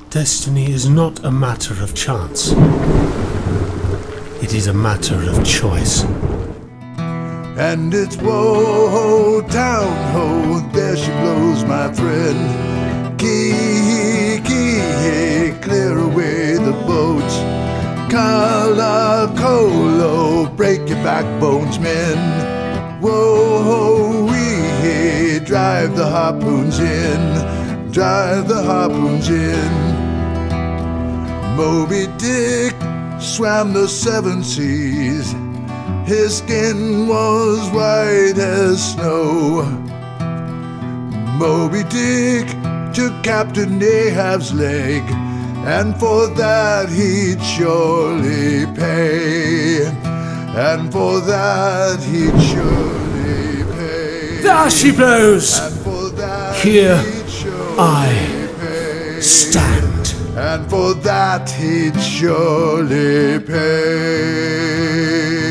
Destiny is not a matter of chance. It is a matter of choice. And it's whoa, down, ho, there she blows, my friend. Key, clear away the boats. Cala, colo, break your backbones, men. Whoa, we drive the harpoons in, drive the harpoons in. Moby Dick swam the 7 seas. His skin was white as snow. Moby Dick took Captain Ahab's leg, and for that he'd surely pay. And for that he'd surely pay. There she blows! And for that Here he'd surely I pay. stand. And for that he'd surely pay.